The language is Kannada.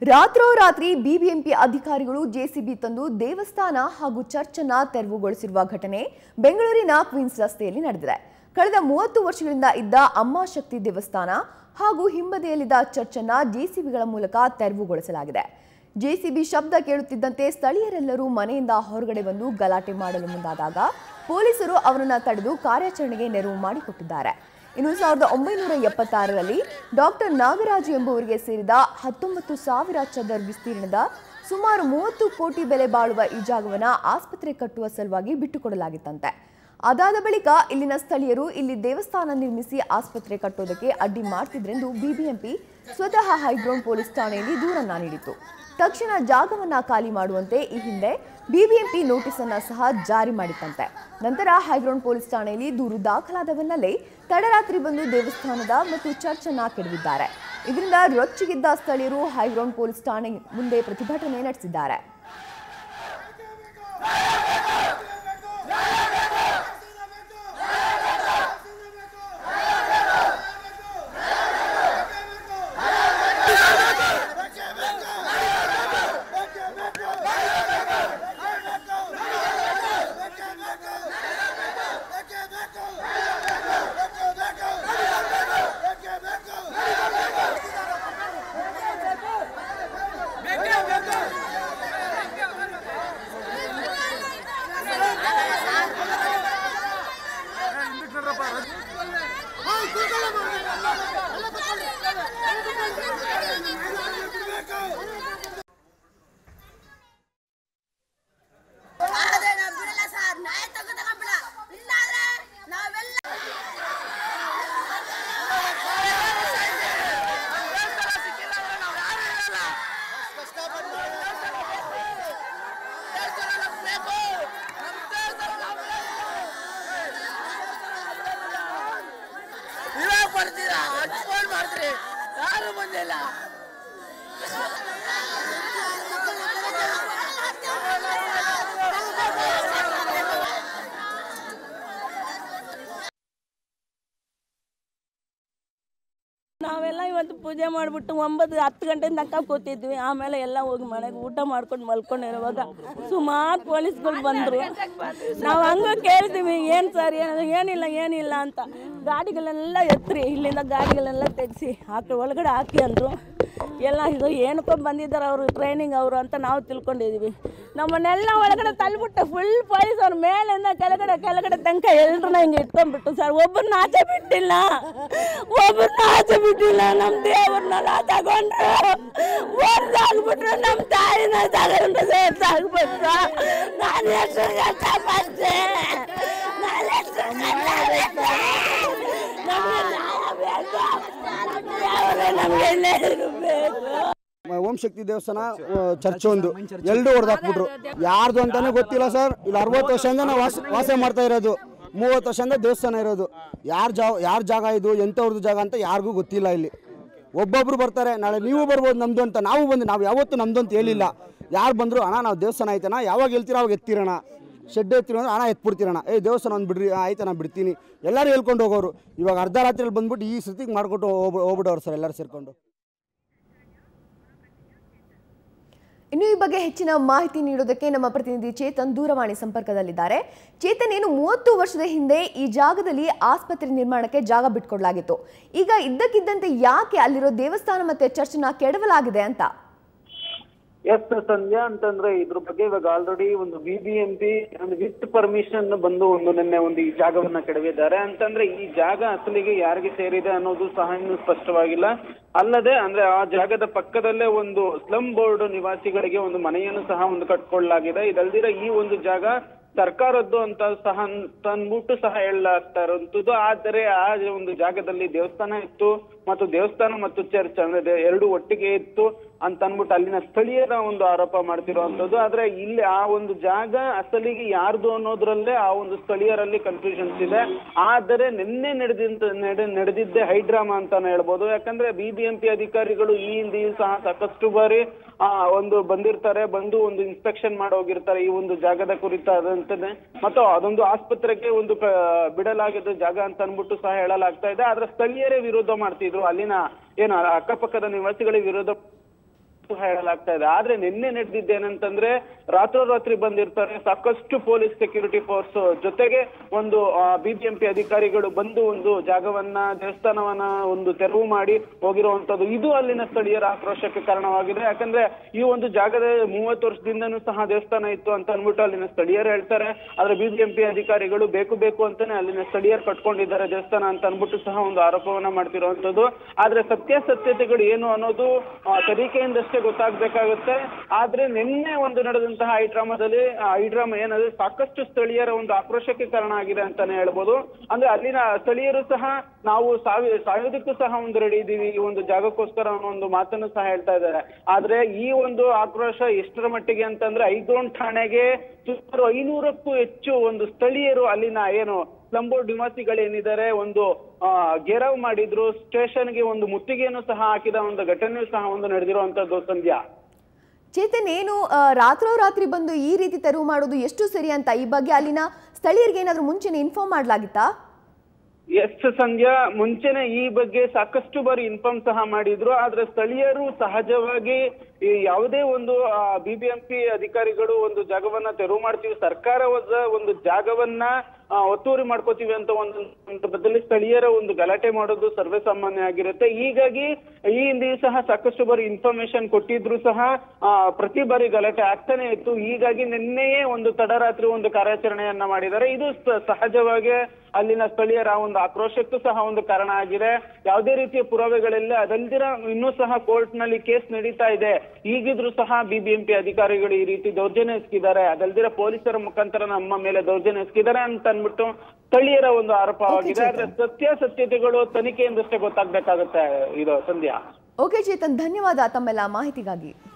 ರಾತ್ರೋರಾತ್ರಿ ಬಿಬಿಎಂಪಿ ಅಧಿಕಾರಿಗಳು ಜೆಸಿಬಿ ತಂದು ದೇವಸ್ಥಾನ ಹಾಗೂ ಚರ್ಚ್ ಅನ್ನು ತೆರವುಗೊಳಿಸಿರುವ ಘಟನೆ ಬೆಂಗಳೂರಿನ ಕ್ವೀನ್ಸ್ ರಸ್ತೆಯಲ್ಲಿ ನಡೆದಿದೆ. ಕಳೆದ 30 ವರ್ಷಗಳಿಂದ ಇದ್ದ ಅಮ್ಮ ಶಕ್ತಿ ದೇವಸ್ಥಾನ ಹಾಗೂ ಹಿಂಬದಿಯಲ್ಲಿದ್ದ ಚರ್ಚ್ ಅನ್ನು ಜೆಸಿಬಿಗಳ ಮೂಲಕ ತೆರವುಗೊಳಿಸಲಾಗಿದೆ. ಜೆಸಿಬಿ ಶಬ್ದ ಕೇಳುತ್ತಿದ್ದಂತೆ ಸ್ಥಳೀಯರೆಲ್ಲರೂ ಮನೆಯಿಂದ ಹೊರಗಡೆ ಬಂದು ಗಲಾಟೆ ಮಾಡಲು ಮುಂದಾದಾಗ ಪೊಲೀಸರು ಅವರನ್ನು ತಡೆದು ಕಾರ್ಯಾಚರಣೆಗೆ ನೆರವು ಮಾಡಿಕೊಟ್ಟಿದ್ದಾರೆ. ಇನ್ನು 1976ರಲ್ಲಿ ಡಾಕ್ಟರ್ ನಾಗರಾಜು ಎಂಬುವರಿಗೆ ಸೇರಿದ 19,000 ಚದರ್ ವಿಸ್ತೀರ್ಣದ ಸುಮಾರು 30 ಕೋಟಿ ಬೆಲೆ ಬಾಳುವ ಈ ಜಾಗವನ್ನು ಆಸ್ಪತ್ರೆ ಕಟ್ಟುವ ಸಲುವಾಗಿ ಬಿಟ್ಟುಕೊಡಲಾಗಿತ್ತಂತೆ. ಅದಾದ ಬಳಿಕ ಇಲ್ಲಿನ ಸ್ಥಳೀಯರು ಇಲ್ಲಿ ದೇವಸ್ಥಾನ ನಿರ್ಮಿಸಿ ಆಸ್ಪತ್ರೆ ಕಟ್ಟೋದಕ್ಕೆ ಅಡ್ಡಿ ಮಾಡ್ತಿದ್ರೆಂದು ಬಿಬಿಎಂಪಿ ಸ್ವತಃ ಹೈಗ್ರೌಂಡ್ ಪೊಲೀಸ್ ಠಾಣೆಯಲ್ಲಿ ದೂರನ್ನ ನೀಡಿತ್ತು. ತಕ್ಷಣ ಜಾಗವನ್ನು ಖಾಲಿ ಮಾಡುವಂತೆ ಈ ಹಿಂದೆ ಬಿಬಿಎಂಪಿ ನೋಟಿಸ್ ಅನ್ನು ಸಹ ಜಾರಿ ಮಾಡಿತ್ತಂತೆ. ನಂತರ ಹೈಗ್ರೌಂಡ್ ಪೊಲೀಸ್ ಠಾಣೆಯಲ್ಲಿ ದೂರು ದಾಖಲಾದ ಬೆನ್ನಲ್ಲೇ ತಡರಾತ್ರಿ ಬಂದು ದೇವಸ್ಥಾನದ ಮತ್ತು ಚರ್ಚ್ ಅನ್ನು ಕೆಡವಿದ್ದಾರೆ. ಇದರಿಂದ ರೊಚ್ಚಿಗಿದ್ದ ಸ್ಥಳೀಯರು ಹೈಗ್ರೌಂಡ್ ಪೊಲೀಸ್ ಠಾಣೆ ಮುಂದೆ ಪ್ರತಿಭಟನೆ ನಡೆಸಿದ್ದಾರೆ. ನಾವೆಲ್ಲ ಇವತ್ತು ಪೂಜೆ ಮಾಡಿಬಿಟ್ಟು 9-10 ಗಂಟೆಯಿಂದ ತನಕ ಕೂತಿದ್ವಿ. ಆಮೇಲೆ ಎಲ್ಲ ಹೋಗಿ ಮನೆಗೆ ಊಟ ಮಾಡ್ಕೊಂಡು ಮಲ್ಕೊಂಡಿರುವಾಗ ಸುಮಾರು ಪೊಲೀಸ್ಗಳು ಬಂದರು. ನಾವು ಹಂಗೆ ಕೇಳ್ತೀವಿ, ಏನು ಸರ್ ಏನಿಲ್ಲ ಅಂತ. ಗಾಡಿಗಳೆಲ್ಲ ಎತ್ತರಿ, ಇಲ್ಲಿಂದ ಗಾಡಿಗಳೆಲ್ಲ ತೆಗೆಸಿ ಒಳಗಡೆ ಹಾಕಿ ಅಂದರು. ಎಲ್ಲ ಇದು ಏನಕ್ಕೋ ಬಂದಿದ್ದಾರೆ ಅವರು ಟ್ರೈನಿಂಗ್ ಅವರು ಅಂತ ನಾವು ತಿಳ್ಕೊಂಡಿದ್ದೀವಿ. ನಮ್ಮನ್ನೆಲ್ಲ ಒಳಗಡೆ ತಳ್ಳಿಬಿಟ್ಟು ಫುಲ್ ಪೊಲೀಸ್ ಅವ್ರ ಮೇಲಿಂದ ಕೆಳಗಡೆ ತನಕ ಎಲ್ಲರನ್ನ ಹಿಂಗೆ ಇಟ್ಕೊಂಡ್ಬಿಟ್ಟು ಸರ್ ಒಬ್ಬರನ್ನ ಆಚೆ ಬಿಟ್ಟಿಲ್ಲ. ನಮ್ಮ ದೇವ್ರನ್ನೆಲ್ಲ ತಗೊಂಡ್ರು ಓಡ್ದಾಗ್ಬಿಟ್ರು. ನಮ್ಮ ತಾಯಿನ ತಗೊಂಡು ಸೇರ್ಸಾಗ್ಬಿಟ್ರು. ನಾನು ಎಷ್ಟು ಕಷ್ಟಪಟ್ಟೆ, ಓಂ ಶಕ್ತಿ ದೇವಸ್ಥಾನ ಚರ್ಚ್ ಒಂದು ಎರಡು ಹೊಡೆದಾಕ್ಬಿಟ್ರು. ಯಾರ್ದು ಅಂತಾನೆ ಗೊತ್ತಿಲ್ಲ ಸರ್. ಇಲ್ಲಿ 60 ವರ್ಷದಿಂದ ನಾವು ವಾಸ ಮಾಡ್ತಾ ಇರೋದು. 30 ವರ್ಷದಿಂದ ದೇವಸ್ಥಾನ ಇರೋದು. ಯಾರ ಜಾಗ ಇದು, ಎಂಥವ್ರದ್ದು ಜಾಗ ಅಂತ ಯಾರಿಗೂ ಗೊತ್ತಿಲ್ಲ. ಇಲ್ಲಿ ಒಬ್ಬೊಬ್ರು ಬರ್ತಾರೆ, ನಾಳೆ ನೀವು ಬರ್ಬೋದು ನಮ್ದು ಅಂತ. ನಾವು ಯಾವತ್ತೂ ನಮ್ದು ಅಂತ ಹೇಳಿಲ್ಲ. ಯಾರು ಬಂದರು ಅಣ್ಣ ನಾವು ದೇವಸ್ಥಾನ ಆಯ್ತಣ್ಣ, ಯಾವಾಗ ಹೇಳ್ತೀರ ಅವಾಗ ಎತ್ತಿರೋಣ, ಶೆಡ್ ಎತ್ತಿರೋ ಅಂದ್ರೆ ಅಣ್ಣ ಎತ್ಬಿಡ್ತೀರಣ್ಣ, ದೇವಸ್ಥಾನ ಒಂದು ಬಿಡ್ರಿ, ಆಯ್ತು ನಾನು ಬಿಡ್ತೀನಿ ಎಲ್ಲರೂ ಹೇಳ್ಕೊಂಡು ಹೋಗೋರು. ಇವಾಗ ಅರ್ಧ ರಾತ್ರಿಯಲ್ಲಿ ಬಂದ್ಬಿಟ್ಟು ಈ ಸತಿಗೆ ಮಾಡ್ಕೊಟ್ಟು ಹೋಗ್ಬಿಟ್ಟವ್ರು ಸರ್ ಎಲ್ಲರೂ ಸೇರ್ಕೊಂಡು. ಇನ್ನು ಈ ಬಗ್ಗೆ ಹೆಚ್ಚಿನ ಮಾಹಿತಿ ನೀಡೋದಕ್ಕೆ ನಮ್ಮ ಪ್ರತಿನಿಧಿ ಚೇತನ್ ದೂರವಾಣಿ ಸಂಪರ್ಕದಲ್ಲಿದ್ದಾರೆ. ಚೇತನ್, ಏನು 30 ವರ್ಷದ ಹಿಂದೆ ಈ ಜಾಗದಲ್ಲಿ ಆಸ್ಪತ್ರೆ ನಿರ್ಮಾಣಕ್ಕೆ ಜಾಗ ಬಿಟ್ಕೊಡ್ಲಾಗಿತ್ತು. ಈಗ ಇದ್ದಕ್ಕಿದ್ದಂತೆ ಯಾಕೆ ಅಲ್ಲಿರೋ ದೇವಸ್ಥಾನ ಮತ್ತೆ ಚರ್ಚ್ನ ಕೆಡವಲಾಗಿದೆ ಅಂತ? ಎಸ್ ಸಂಧ್ಯಾ, ಅಂತಂದ್ರೆ ಇದ್ರ ಬಗ್ಗೆ ಇವಾಗ ಆಲ್ರೆಡಿ ಒಂದು ಬಿಬಿಎಂಪಿ ವಿತ್ ಪರ್ಮಿಷನ್ ಬಂದು ನಿನ್ನೆ ಈ ಜಾಗವನ್ನ ಕೆಡವಿದ್ದಾರೆ. ಅಂತಂದ್ರೆ ಈ ಜಾಗ ಅಸಲಿಗೆ ಯಾರಿಗೆ ಸೇರಿದೆ ಅನ್ನೋದು ಸಹ ಇನ್ನೂ ಸ್ಪಷ್ಟವಾಗಿಲ್ಲ. ಅಲ್ಲದೆ ಅಂದ್ರೆ ಆ ಜಾಗದ ಪಕ್ಕದಲ್ಲೇ ಒಂದು ಸ್ಲಮ್ ಬೋರ್ಡ್ ನಿವಾಸಿಗಳಿಗೆ ಒಂದು ಮನೆಯನ್ನು ಸಹ ಕಟ್ಕೊಳ್ಳಲಾಗಿದೆ. ಇದಲ್ದಿರ ಈ ಒಂದು ಜಾಗ ಸರ್ಕಾರದ್ದು ಅಂತ ಸಹ ತಂದ್ಬಿಟ್ಟು ಸಹ ಹೇಳಲಾಗ್ತಾ ಇರುವಂತದ್ದು. ಆದರೆ ಆ ಒಂದು ಜಾಗದಲ್ಲಿ ದೇವಸ್ಥಾನ ಇತ್ತು ಮತ್ತು ದೇವಸ್ಥಾನ ಮತ್ತು ಚರ್ಚ್ ಅಂದ್ರೆ ಎರಡು ಒಟ್ಟಿಗೆ ಇತ್ತು ಅಂತ ಅಂದ್ಬಿಟ್ಟು ಅಲ್ಲಿನ ಸ್ಥಳೀಯರ ಒಂದು ಆರೋಪ ಮಾಡ್ತಿರುವಂತದ್ದು. ಆದ್ರೆ ಇಲ್ಲಿ ಆ ಒಂದು ಜಾಗ ಅಸಲಿಗೆ ಯಾರ್ದು ಅನ್ನೋದ್ರಲ್ಲೇ ಆ ಒಂದು ಸ್ಥಳೀಯರಲ್ಲಿ ಕನ್ಫ್ಯೂಷನ್ಸ್ ಇದೆ. ಆದರೆ ನಿನ್ನೆ ನಡೆದಿದ್ದೆ ಹೈಡ್ರಾಮಾ ಅಂತಾನೆ ಹೇಳ್ಬೋದು. ಯಾಕಂದ್ರೆ ಬಿಬಿಎಂಪಿ ಅಧಿಕಾರಿಗಳು ಈ ಹಿಂದೆಯೂ ಸಹ ಸಾಕಷ್ಟು ಬಾರಿ ಬಂದಿರ್ತಾರೆ, ಬಂದು ಇನ್ಸ್ಪೆಕ್ಷನ್ ಮಾಡಿ ಹೋಗಿರ್ತಾರೆ ಈ ಒಂದು ಜಾಗದ ಕುರಿತಾದಂತೆ. ಮತ್ತು ಅದೊಂದು ಆಸ್ಪತ್ರೆಗೆ ಬಿಡಲಾಗಿದ್ದ ಜಾಗ ಅಂತ ಅನ್ಬಿಟ್ಟು ಸಹ ಹೇಳಲಾಗ್ತಾ ಇದೆ. ಆದ್ರೆ ಸ್ಥಳೀಯರೇ ವಿರೋಧ ಮಾಡ್ತಿದ್ರು, ಅಲ್ಲಿನ ಏನು ಅಕ್ಕಪಕ್ಕದ ನಿವಾಸಿಗಳಿಗೆ ವಿರೋಧ ಹೇಳಲಾಗ್ತಾ ಇದೆ. ಆದ್ರೆ ನಿನ್ನೆ ನಡೆದಿದ್ದೇನಂತಂದ್ರೆ ರಾತ್ರೋರಾತ್ರಿ ಬಂದಿರ್ತಾರೆ ಸಾಕಷ್ಟು ಪೊಲೀಸ್ ಸೆಕ್ಯೂರಿಟಿ ಫೋರ್ಸ್ ಜೊತೆಗೆ ಒಂದು BBMP ಅಧಿಕಾರಿಗಳು ಬಂದು ಒಂದು ಜಾಗವನ್ನ ದೇವಸ್ಥಾನವನ್ನ ಒಂದು ತೆರವು ಮಾಡಿ ಹೋಗಿರುವಂತದ್ದು. ಇದು ಅಲ್ಲಿನ ಸ್ಥಳೀಯರ ಆಕ್ರೋಶಕ್ಕೆ ಕಾರಣವಾಗಿದೆ. ಯಾಕಂದ್ರೆ ಈ ಒಂದು ಜಾಗದ 30 ವರ್ಷದಿಂದನೂ ಸಹ ದೇವಸ್ಥಾನ ಇತ್ತು ಅಂತ ಅನ್ಬಿಟ್ಟು ಅಲ್ಲಿನ ಸ್ಥಳೀಯರು ಹೇಳ್ತಾರೆ. ಆದ್ರೆ BBMP ಅಧಿಕಾರಿಗಳು ಬೇಕು ಅಂತಾನೆ ಅಲ್ಲಿನ ಸ್ಥಳೀಯರು ಕಟ್ಕೊಂಡಿದ್ದಾರೆ ದೇವಸ್ಥಾನ ಅಂತ ಅನ್ಬಿಟ್ಟು ಸಹ ಒಂದು ಆರೋಪವನ್ನ ಮಾಡ್ತಿರುವಂತದ್ದು. ಆದ್ರೆ ಸತ್ಯಾಸತ್ಯತೆಗಳು ಏನು ಅನ್ನೋದು ತನಿಖೆಯಿಂದಷ್ಟೇ ಗೊತ್ತಾಗ್ಬೇಕಾಗುತ್ತೆ. ಆದ್ರೆ ನಿನ್ನೆ ಒಂದು ನಡೆದಂತಹ ಈ ಡ್ರಾಮಾ ಏನಂದ್ರೆ ಸಾಕಷ್ಟು ಸ್ಥಳೀಯರ ಒಂದು ಆಕ್ರೋಶಕ್ಕೆ ಕಾರಣ ಆಗಿದೆ ಅಂತಾನೆ ಹೇಳ್ಬೋದು. ಅಂದ್ರೆ ಅಲ್ಲಿನ ಸ್ಥಳೀಯರು ಸಹ ನಾವು ಸಾಯೋದಕ್ಕೂ ಸಹ ಒಂದು ರೆಡಿ ಇದೀವಿ ಈ ಒಂದು ಜಾಗಕ್ಕೋಸ್ಕರ ಅನ್ನೋ ಒಂದು ಮಾತನ್ನು ಸಹ ಹೇಳ್ತಾ ಇದ್ದಾರೆ. ಆದ್ರೆ ಈ ಒಂದು ಆಕ್ರೋಶ ಎಷ್ಟರ ಮಟ್ಟಿಗೆ ಅಂತಂದ್ರೆ ಐದೋನ್ ಠಾಣೆಗೆ ಸುಮಾರು 500ಕ್ಕೂ ಹೆಚ್ಚು ಒಂದು ಸ್ಥಳೀಯರು ಅಲ್ಲಿನ ಏನು ಸ್ಲಂಬೋರ್ಡ್ ನಿವಾಸಿಗಳೇನಿದ್ದಾರೆ ಒಂದು ಗೆರವ್ ಮಾಡಿದ್ರು. ಸ್ಟೇಷನ್ಗೆ ಒಂದು ಮುತ್ತಿಗೆಯನ್ನು ಸಹ ಹಾಕಿದ ಒಂದು ಘಟನೆಯೂ ಸಹ ಒಂದು ನಡೆದಿರುವಂತದ್ದು. ಸಂಧ್ಯಾ, ಚೇತನ್, ಏನು ರಾತ್ರೋರಾತ್ರಿ ಬಂದು ಈ ರೀತಿ ತೆರವು ಮಾಡೋದು ಎಷ್ಟು ಸರಿ ಅಂತ ಈ ಬಗ್ಗೆ ಅಲ್ಲಿನ ಸ್ಥಳೀಯರಿಗೆ ಏನಾದರೂ ಮುಂಚೆನೆ ಇನ್ಫಾರ್ಮ್ ಮಾಡ್ಲಾಗಿತ್ತಾ? ಎಸ್ ಸಂಧ್ಯಾ, ಮುಂಚೆನೆ ಈ ಬಗ್ಗೆ ಸಾಕಷ್ಟು ಬಾರಿ ಇನ್ಫಾರ್ಮ್ ಸಹ ಮಾಡಿದ್ರು. ಆದ್ರೆ ಸ್ಥಳೀಯರು ಸಹಜವಾಗಿ ಯಾವುದೇ ಒಂದು BBMP ಅಧಿಕಾರಿಗಳು ಒಂದು ಜಾಗವನ್ನ ತೆರವು ಮಾಡ್ತೀವಿ, ಸರ್ಕಾರದ ಒಂದು ಜಾಗವನ್ನ ಒತ್ತುವರಿ ಮಾಡ್ಕೋತೀವಿ ಅಂತ ಒಂದು ಸಂದರ್ಭದಲ್ಲಿ ಸ್ಥಳೀಯರ ಒಂದು ಗಲಾಟೆ ಮಾಡೋದು ಸರ್ವೇ ಸಾಮಾನ್ಯ ಆಗಿರುತ್ತೆ. ಹೀಗಾಗಿ ಈ ಹಿಂದೆಯೂ ಸಹ ಸಾಕಷ್ಟು ಬಾರಿ ಇನ್ಫಾರ್ಮೇಶನ್ ಕೊಟ್ಟಿದ್ರು ಸಹ ಪ್ರತಿ ಬಾರಿ ಗಲಾಟೆ ಆಗ್ತಾನೆ ಇತ್ತು. ಹೀಗಾಗಿ ನಿನ್ನೆಯೇ ಒಂದು ತಡರಾತ್ರಿ ಒಂದು ಕಾರ್ಯಾಚರಣೆಯನ್ನ ಮಾಡಿದ್ದಾರೆ. ಇದು ಸಹಜವಾಗಿ ಅಲ್ಲಿನ ಸ್ಥಳೀಯರ ಒಂದು ಆಕ್ರೋಶಕ್ಕೂ ಸಹ ಒಂದು ಕಾರಣ ಆಗಿದೆ. ಯಾವುದೇ ರೀತಿಯ ಪುರಾವೆಗಳಿಲ್ಲ. ಅದಲ್ದಿರ ಇನ್ನೂ ಸಹ ಕೋರ್ಟ್ ನಲ್ಲಿ ಕೇಸ್ ನಡೀತಾ ಇದೆ. ಈಗಿದ್ರು ಸಹ BBMP ಅಧಿಕಾರಿಗಳು ಈ ರೀತಿ ದೌರ್ಜನ್ಯ ಎಸಗಿದ್ದಾರೆ, ಅದಲ್ದಿರ ಪೊಲೀಸರ ಮುಖಾಂತರ ನಮ್ಮ ಮೇಲೆ ದೌರ್ಜನ್ಯ ಎಸಗಿದ್ದಾರೆ ಅಂತ ಅನ್ಬಿಟ್ಟು ಸ್ಥಳೀಯರ ಒಂದು ಆರೋಪವಾಗಿದೆ. ಆದ್ರೆ ಸತ್ಯಾಸತ್ಯತೆಗಳು ತನಿಖೆಯಿಂದಷ್ಟೇ ಗೊತ್ತಾಗ್ಬೇಕಾಗುತ್ತೆ ಇದು ಸಂಧ್ಯಾ. ಓಕೆ ಚೇತನ್, ಧನ್ಯವಾದ ತಮ್ಮೆಲ್ಲ ಮಾಹಿತಿಗಾಗಿ.